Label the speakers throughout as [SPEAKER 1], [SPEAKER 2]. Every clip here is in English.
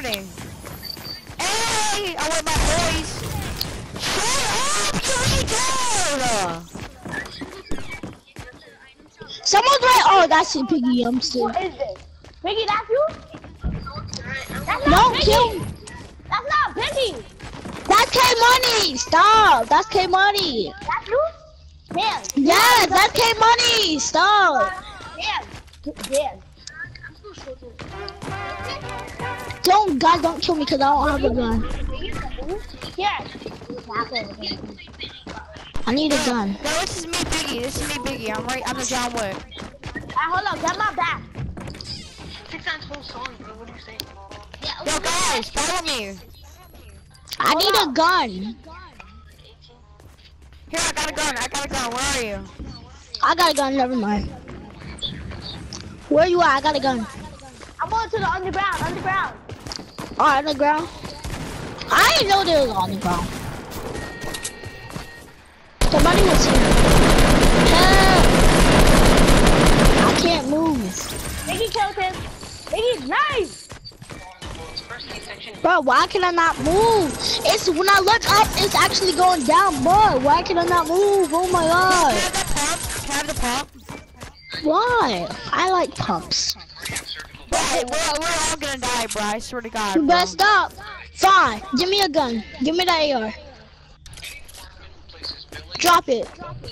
[SPEAKER 1] recording. Hey, I want my voice. Shut up, you
[SPEAKER 2] Someone's right. Oh, that's it, Piggy. I'm sick.
[SPEAKER 3] What is this? Piggy, that's you? That's
[SPEAKER 2] No,
[SPEAKER 3] not Piggy.
[SPEAKER 2] kill.
[SPEAKER 3] That's not Piggy.
[SPEAKER 2] That's K Money. Stop. That's K Money.
[SPEAKER 3] That's you? Damn.
[SPEAKER 2] Yes, that's K Money. Stop.
[SPEAKER 3] Damn. Damn.
[SPEAKER 2] God, don't kill me because I don't have a gun.
[SPEAKER 3] Yeah.
[SPEAKER 2] I need a gun.
[SPEAKER 1] No, this is me, Biggie. This is me, Biggie. I'm the John Wick.
[SPEAKER 3] Hold on, get my back.
[SPEAKER 4] Take that whole song, bro. What do you think?
[SPEAKER 1] Yo, guys, follow me.
[SPEAKER 2] I need a gun.
[SPEAKER 1] Here, I got a gun. Where are you?
[SPEAKER 2] I got a gun. Never mind. Where you at? I got a gun.
[SPEAKER 3] I'm going to the underground.
[SPEAKER 2] Oh, underground? I didn't know there was underground. Somebody was here. Help! I can't move.
[SPEAKER 3] Biggie killed him. Biggie's nice.
[SPEAKER 2] Bro, why can I not move? It's when I look up, it's actually going down, bro. Why can I not move? Oh my god.
[SPEAKER 1] Can I have the pump?
[SPEAKER 2] Why? I like pumps.
[SPEAKER 1] Bro, we're all gonna die, bro. I swear to God.
[SPEAKER 2] You better stop. Fine. Give me a gun. Give me that AR. Drop it.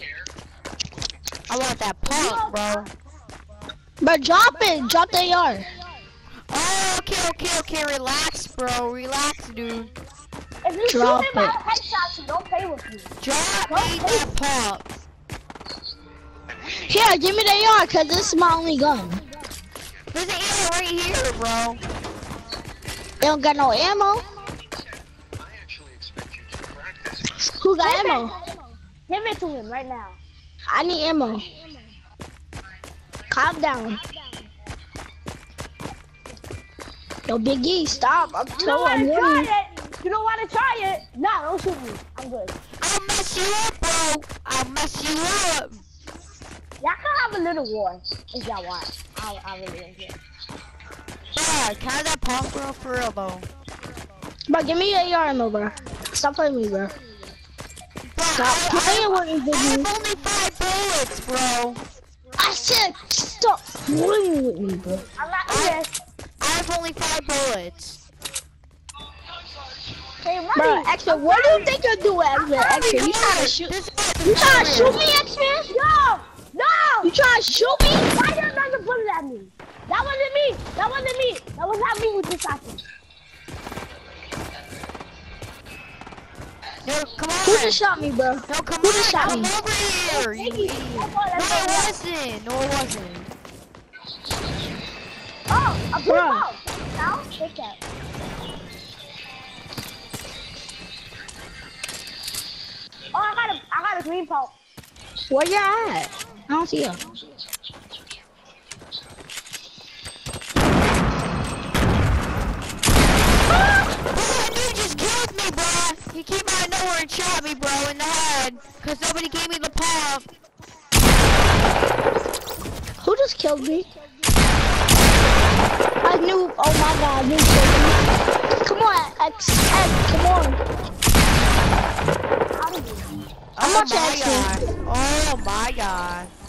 [SPEAKER 1] I want that pump, bro.
[SPEAKER 2] Bro, drop it. Drop the AR.
[SPEAKER 1] Oh, okay. Relax, bro. Relax, dude.
[SPEAKER 3] If you
[SPEAKER 2] Drop
[SPEAKER 3] shoot him
[SPEAKER 2] it.
[SPEAKER 3] out of headshots, don't play with me.
[SPEAKER 1] Drop me that pump.
[SPEAKER 2] Here, give me the AR, cause this is my only gun.
[SPEAKER 1] There's an ammo right here, bro.
[SPEAKER 2] They don't got no ammo. Who got ammo?
[SPEAKER 3] Give it to him right now.
[SPEAKER 2] I need ammo. Calm down. Yo, Big E, stop. I'm
[SPEAKER 3] You don't
[SPEAKER 2] telling
[SPEAKER 3] want to try
[SPEAKER 2] you.
[SPEAKER 3] it. You don't want to try it. Nah, don't shoot me. I'm good.
[SPEAKER 1] I'll mess you up, bro. I'll mess you up.
[SPEAKER 3] Y'all can have a little war if y'all want. I really don't care.
[SPEAKER 1] Bro, can I have that pump, bro? For real, though.
[SPEAKER 2] Bro, give me your AR ammo, bro. Stop playing with me, bro.
[SPEAKER 1] Bro,
[SPEAKER 2] Stop playing with me,
[SPEAKER 1] I
[SPEAKER 2] Big
[SPEAKER 1] have
[SPEAKER 2] E.
[SPEAKER 1] only 5 bullets, bro.
[SPEAKER 2] I said stop playing with me, bro.
[SPEAKER 3] I'm not in this.
[SPEAKER 1] I have only 5 bullets.
[SPEAKER 3] Hey, Money.
[SPEAKER 2] Bro, X-Men, what do you think you're doing, X-Men? X-Men, you trying to shoot? You trying to shoot me, X-Men?
[SPEAKER 3] No! No!
[SPEAKER 2] You trying to shoot me?
[SPEAKER 3] Why did another bullet at me? That wasn't me. That was not me with this option.
[SPEAKER 1] Yo, come on.
[SPEAKER 2] Who just shot me, bro?
[SPEAKER 1] No, come
[SPEAKER 2] Who
[SPEAKER 1] on.
[SPEAKER 2] just shot
[SPEAKER 1] Come
[SPEAKER 2] me?
[SPEAKER 1] over here. You idiot. No, it wasn't.
[SPEAKER 3] Oh, a blue
[SPEAKER 2] Bro.
[SPEAKER 3] ball. Now, take that. Oh, I got a green pulp.
[SPEAKER 2] Where you at? I don't see you.
[SPEAKER 1] Bro, you just killed me, bro. He came out of nowhere and shot me, bro, in the head. Because nobody gave me the pump.
[SPEAKER 2] Who just killed me? I knew. Oh my god, you killed me. Come on, X, come on.
[SPEAKER 1] Oh
[SPEAKER 2] much
[SPEAKER 1] my
[SPEAKER 2] action?
[SPEAKER 1] god. Oh my god.